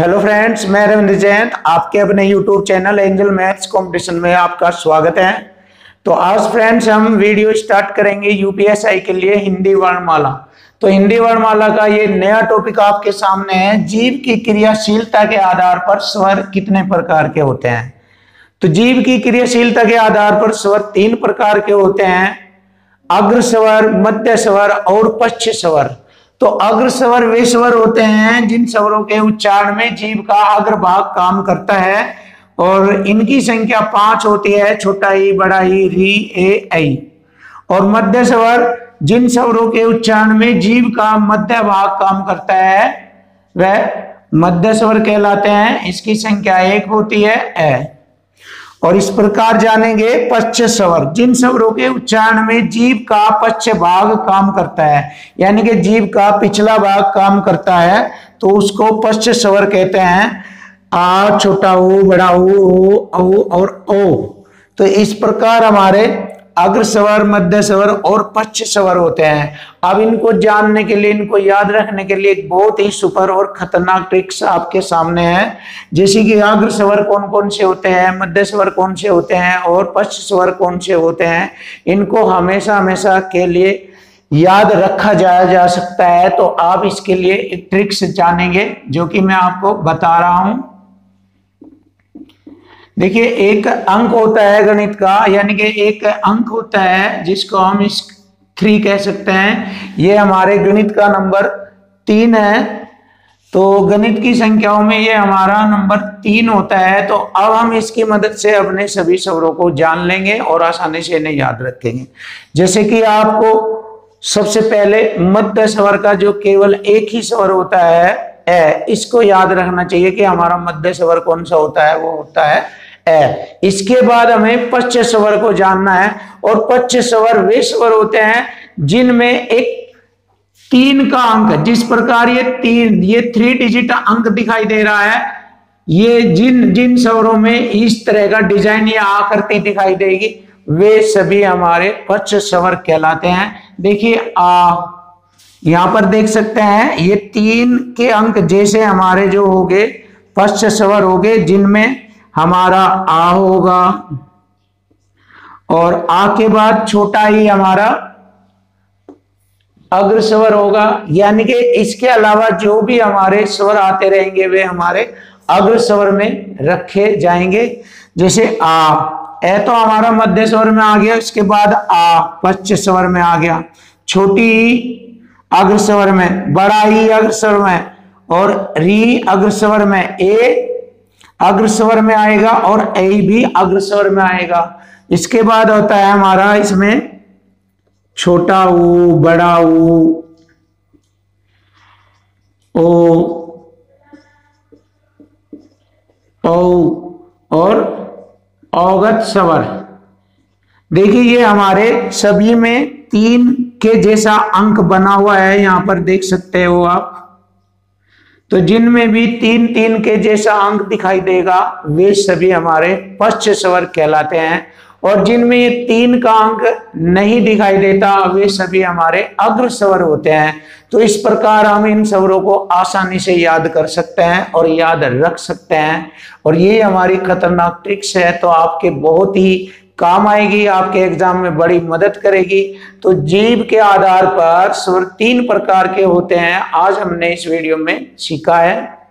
Hello friends, मैं रविंद्र जैन आपके अपने YouTube channel Angel maths competition में आपका स्वागत है। तो आज फ्रेंड्स हम वीडियो स्टार्ट करेंगे यूपीएससी के लिए हिंदी वर्णमाला। तो हिंदी वर्णमाला का ये नया टॉपिक आपके सामने है। जीव की क्रियाशीलता के आधार पर स्वर कितने प्रकार के होते हैं। तो जीव की क्रियाशीलता के आधार पर स्वर तीन प्रकार के होते हैं, अग्र स्वर, मध्य स्वर और पश्च स्वर। तो अग्र स्वर वे स्वर होते हैं जिन स्वरों के उच्चारण में जीभ का अग्रभाग काम करता है और इनकी संख्या 5 होती है, छोटा ई, बड़ा ई, री, ए, ऐ। और मध्य स्वर जिन स्वरों के उच्चारण में जीभ का मध्य भाग काम करता है वह मध्य स्वर कहलाते हैं। इसकी संख्या 1 होती है, ए। और इस प्रकार जानेंगे पश्च स्वर, जिन स्वरों के उच्चारण में जीभ का पश्च भाग काम करता है, यानी कि जीभ का पिछला भाग काम करता है, तो उसको पश्च स्वर कहते हैं। आ, छोटा ऊ, बड़ा ऊ, औ और ओ। तो इस प्रकार हमारे अग्र स्वर, मध्य स्वर और पश्च स्वर होते हैं। अब इनको जानने के लिए, इनको याद रखने के लिए एक बहुत ही सुपर और खतरनाक ट्रिक्स आपके सामने है। जैसे कि अग्र स्वर कौन कौन से होते हैं, मध्य स्वर कौन से होते हैं और पश्च स्वर कौन से होते हैं, इनको हमेशा हमेशा के लिए याद रखा जा सकता है। तो आप इसके लिए एक ट्रिक्स जानेंगे जो कि मैं आपको बता रहा हूं। देखिए, एक अंक होता है गणित का, यानी कि एक अंक होता है जिसको हम 3 कह सकते हैं। ये हमारे गणित का नंबर 3 है। तो गणित की संख्याओं में ये हमारा नंबर 3 होता है। तो अब हम इसकी मदद से अपने सभी स्वरों को जान लेंगे और आसानी से इन्हें याद रखेंगे। जैसे कि आपको सबसे पहले मध्य स्वर का जो केवल एक ही स्वर होता है, ए, इसको याद रखना चाहिए कि हमारा मध्य स्वर कौन सा होता है, वो होता है ए। इसके बाद हमें पश्च स्वर को जानना है। और पश्च स्वर वे स्वर होते हैं जिनमें एक 3 का अंक, जिस प्रकार ये 3 डिजिट अंक दिखाई दे रहा है, ये जिन स्वरों में इस तरह का डिजाइन या आकृति दिखाई देगी वे सभी हमारे पश्च स्वर कहलाते हैं। देखिए, आ, यहां पर देख सकते हैं ये 3 के अंक जैसे हमारे जो होंगे पश्च स्वर होंगे, जिनमें हमारा आ होगा और आ के बाद छोटा ही हमारा अग्र स्वर होगा। यानी कि इसके अलावा जो भी हमारे स्वर आते रहेंगे वे हमारे अग्र स्वर में रखे जाएंगे। जैसे आ, ए तो हमारा मध्य स्वर में आ गया, इसके बाद आ पश्च स्वर में आ गया, छोटी ई अग्र स्वर में, बड़ा ई अग्र स्वर में और री अग्र स्वर में, ए अग्र स्वर में आएगा और ए भी अग्र स्वर में आएगा। इसके बाद होता है हमारा इसमें छोटा ऊ, बड़ा ऊ, ओ, और औगत स्वर। देखिए, ये हमारे सभी में 3 के जैसा अंक बना हुआ है, यहां पर देख सकते हो आप। तो जिनमें भी 3 के जैसा अंक दिखाई देगा वे सभी हमारे पश्च स्वर कहलाते हैं। और जिनमें ये 3 का अंक नहीं दिखाई देता वे सभी हमारे अग्र स्वर होते हैं। तो इस प्रकार हम इन स्वरों को आसानी से याद कर सकते हैं और याद रख सकते हैं। और ये हमारी खतरनाक ट्रिक्स है, तो आपके बहुत ही काम आएगी, आपके एग्जाम में बड़ी मदद करेगी। तो जीभ के आधार पर स्वर 3 प्रकार के होते हैं, आज हमने इस वीडियो में सीखा है।